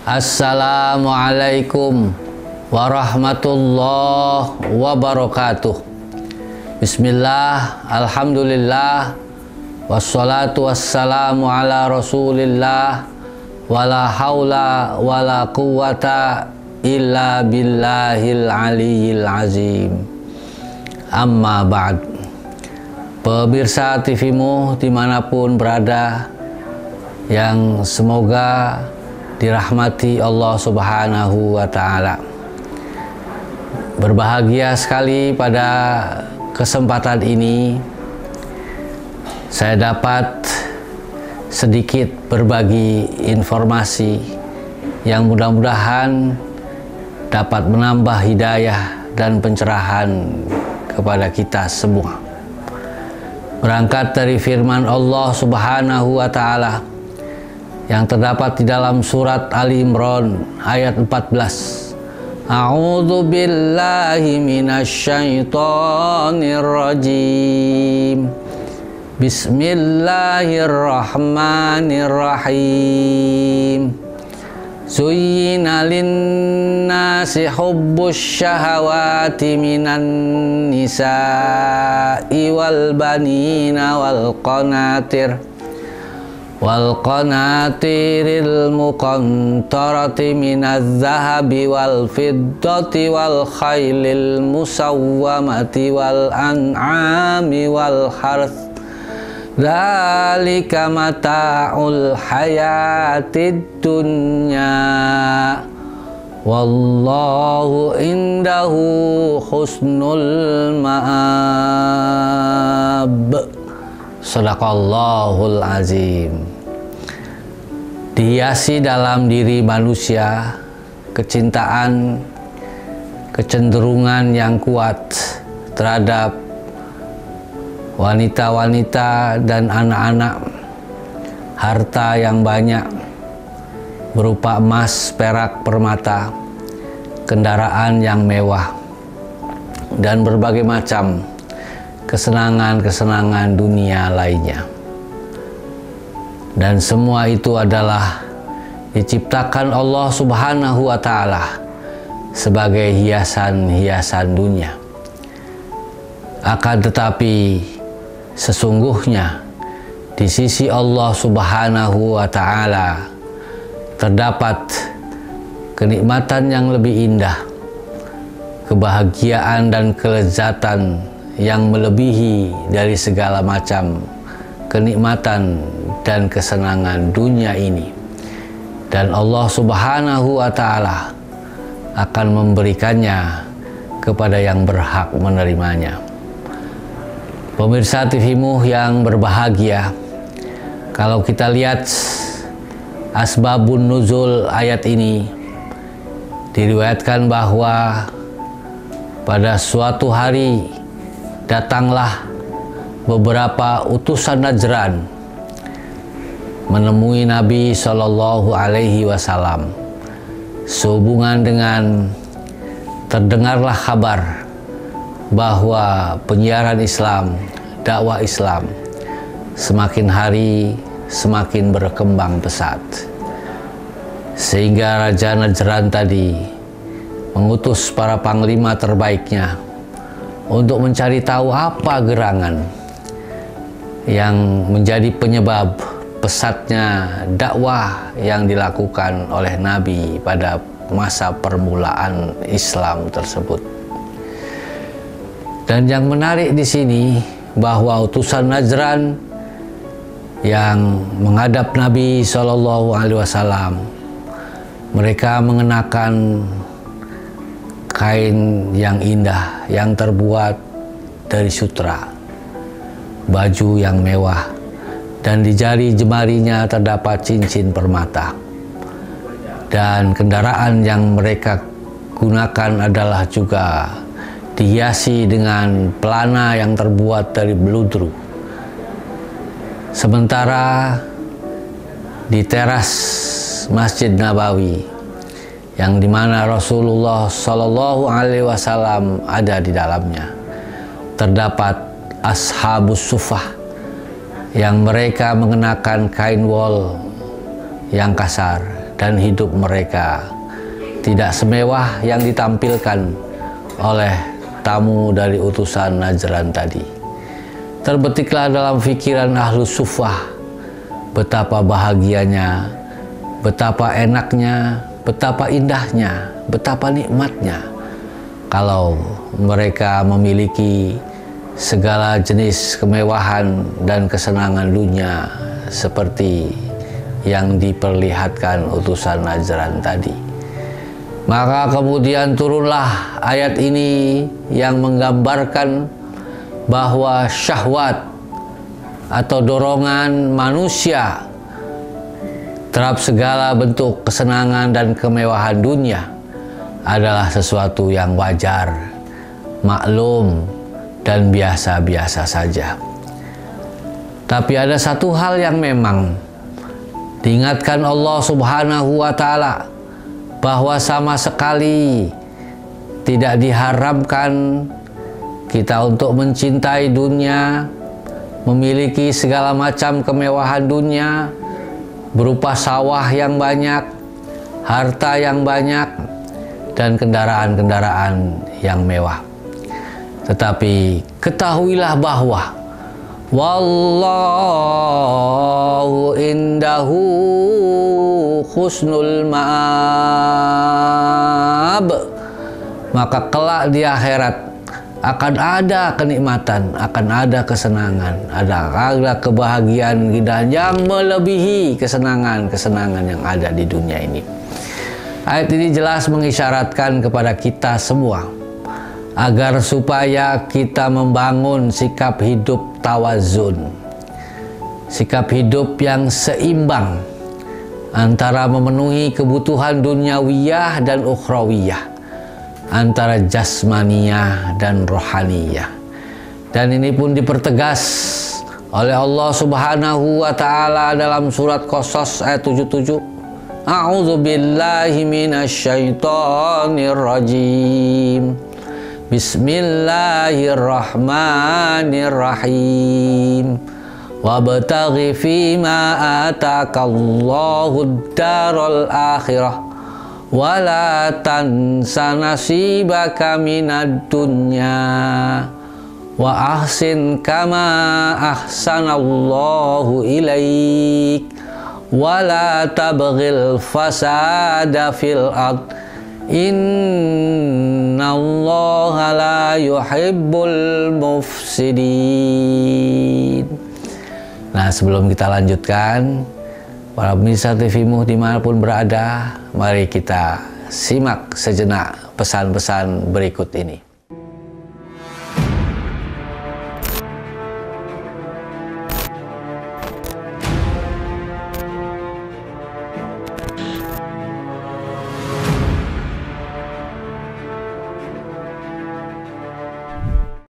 Assalamualaikum warahmatullahi wabarakatuh. Bismillah, alhamdulillah, wassalatu wassalamu ala rasulillah, wala haula wala quwata illa billahil aliyyil azim. Amma ba'd. Pemirsa TVmu dimanapun berada, yang semoga dirahmati Allah Subhanahu wa Ta'ala. Berbahagia sekali pada kesempatan ini saya dapat sedikit berbagi informasi yang mudah-mudahan dapat menambah hidayah dan pencerahan kepada kita semua. Berangkat dari firman Allah Subhanahu wa Ta'ala yang terdapat di dalam surat Ali Imran ayat 14. A'udzu billahi minasyaitonir rajim. Bismillahirrahmanirrahim. Zuyyina lin-nasi hubbus syahawati minan nisa'i wal banina wal qanatiril muqantarati minaz zahabi wal fiddati wal khailil musawwamati wal an'ami wal harth. Dzalika mata'ul hayatid dunya wallahu indahu husnul ma'ab. Shadaqallahul azim. Dihiasi dalam diri manusia kecintaan, kecenderungan yang kuat terhadap wanita-wanita dan anak-anak, harta yang banyak berupa emas, perak, permata, kendaraan yang mewah, dan berbagai macam kesenangan-kesenangan dunia lainnya. Dan semua itu adalah diciptakan Allah Subhanahu wa Ta'ala sebagai hiasan-hiasan dunia. Akan tetapi sesungguhnya di sisi Allah Subhanahu wa Ta'ala terdapat kenikmatan yang lebih indah, kebahagiaan dan kelezatan yang melebihi dari segala macam kenikmatan dan kesenangan dunia ini. Dan Allah Subhanahu wa Ta'ala akan memberikannya kepada yang berhak menerimanya. Pemirsa TVmu yang berbahagia, kalau kita lihat asbabun nuzul ayat ini, diriwayatkan bahwa pada suatu hari datanglah beberapa utusan Najran menemui Nabi Shallallahu Alaihi Wasallam. Sehubungan dengan terdengarlah kabar bahwa penyiaran Islam, dakwah Islam semakin hari semakin berkembang pesat, sehingga Raja Najran tadi mengutus para panglima terbaiknya untuk mencari tahu apa gerangan yang menjadi penyebab pesatnya dakwah yang dilakukan oleh Nabi pada masa permulaan Islam tersebut. Dan yang menarik di sini bahwa utusan Najran yang menghadap Nabi Shallallahu Alaihi Wasallam, mereka mengenakan kain yang indah yang terbuat dari sutra, baju yang mewah, dan di jari jemarinya terdapat cincin permata. Dan kendaraan yang mereka gunakan adalah juga dihiasi dengan pelana yang terbuat dari beludru. Sementara di teras Masjid Nabawi, yang dimana Rasulullah Shallallahu Alaihi Wasallam ada di dalamnya, terdapat ashabus sufah yang mereka mengenakan kain wol yang kasar dan hidup mereka tidak semewah yang ditampilkan oleh tamu dari utusan Najran tadi. Terbetiklah dalam pikiran Ahlus Suffah betapa bahagianya, betapa enaknya, betapa indahnya, betapa nikmatnya kalau mereka memiliki segala jenis kemewahan dan kesenangan dunia seperti yang diperlihatkan utusan Najran tadi. Maka kemudian turunlah ayat ini yang menggambarkan bahwa syahwat atau dorongan manusia terhadap segala bentuk kesenangan dan kemewahan dunia adalah sesuatu yang wajar, maklum, dan biasa-biasa saja. Tapi ada satu hal yang memang diingatkan Allah Subhanahu wa Ta'ala, bahwa sama sekali tidak diharamkan kita untuk mencintai dunia, memiliki segala macam kemewahan dunia berupa sawah yang banyak, harta yang banyak, dan kendaraan-kendaraan yang mewah. Tetapi ketahuilah bahwa wallahu indahu husnul ma'ab, maka kelak di akhirat akan ada kenikmatan, akan ada kesenangan, ada kebahagiaan yang melebihi kesenangan-kesenangan yang ada di dunia ini. Ayat ini jelas mengisyaratkan kepada kita semua agar supaya kita membangun sikap hidup tawazun, sikap hidup yang seimbang antara memenuhi kebutuhan duniawiyah dan ukhrawiyah, antara jasmaniyah dan rohaniyah. Dan ini pun dipertegas oleh Allah Subhanahu wa Ta'ala dalam surat Qasas ayat 77. A'udzu billahi minasyaitonir rajim. Bismillahirrahmanirrahim. Wabtaghi fima atakallahu ad-daral akhirah wala tansa nasibaka minad dunya wa ahsin kama ahsanallahu ilaik wala tabghil fasada fil ard innallaha la yuhibbul mufsidin. Nah, sebelum kita lanjutkan, para pemirsa TVMUH dimanapun berada, mari kita simak sejenak pesan-pesan berikut ini.